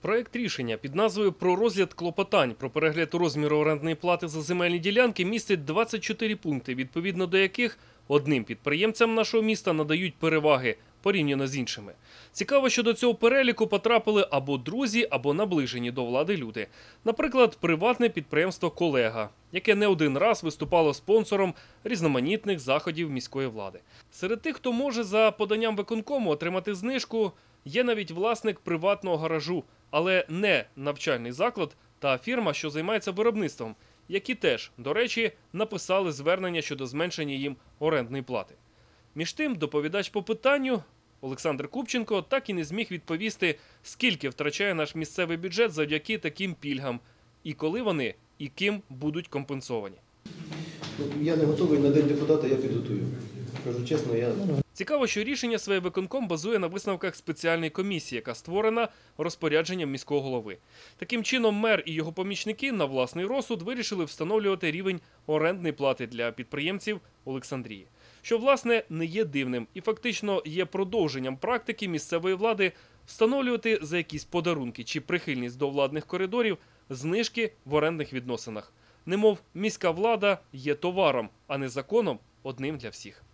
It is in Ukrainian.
Проект рішення під назвою «Про розгляд клопотань про перегляд розміру орендної плати за земельні ділянки» містить 24 пункти, відповідно до яких одним підприємцям нашого міста надають переваги порівняно з іншими. Цікаво, що до цього переліку потрапили або друзі, або наближені до влади люди. Наприклад, приватне підприємство «Колега», яке не один раз виступало спонсором різноманітних заходів міської влади. Серед тих, хто може за поданням виконкому отримати знижку, є навіть власник приватного гаражу, але не навчальний заклад та фірма, що займається виробництвом, які теж, до речі, написали звернення щодо зменшення їм орендної плати. Між тим, доповідач по питанню Олександр Купченко так і не зміг відповісти, скільки втрачає наш місцевий бюджет завдяки таким пільгам, і коли вони і ким будуть компенсовані. Я не готовий на День депутата, я підготую. Кажу чесно, Цікаво, що рішення своє виконком базує на висновках спеціальної комісії, яка створена розпорядженням міського голови. Таким чином, мер і його помічники на власний розсуд вирішили встановлювати рівень орендної плати для підприємців Олександрії. Що, власне, не є дивним і фактично є продовженням практики місцевої влади встановлювати за якісь подарунки чи прихильність до владних коридорів знижки в орендних відносинах. Немов міська влада є товаром, а не законом одним для всіх.